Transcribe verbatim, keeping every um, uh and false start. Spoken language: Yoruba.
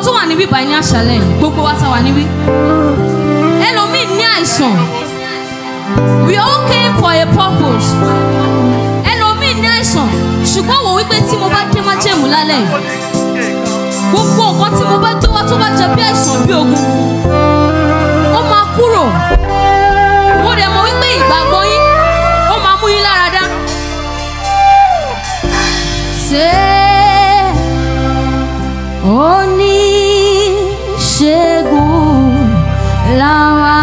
tó wà níbí báyìí ní àṣálẹ́ yìí, gbogbo wa tá wà níbí. Ẹlòmíì ní àìsàn. We all came for a purpose. Ẹlòmíì ní àìsàn, ṣùgbọ́n wò wípé tí mo bá dé májẹ̀mú lálẹ́ yìí, gbogbo nǹkan tí mo bá gbé wá tó bá jẹ bí àìsàn bí ogun, ó máa kúrò. Mo dẹ̀ mọ̀ wípé ìgbàgbọ́ yín ó máa mú yín lára dá. Ṣé oníṣègùn làwa?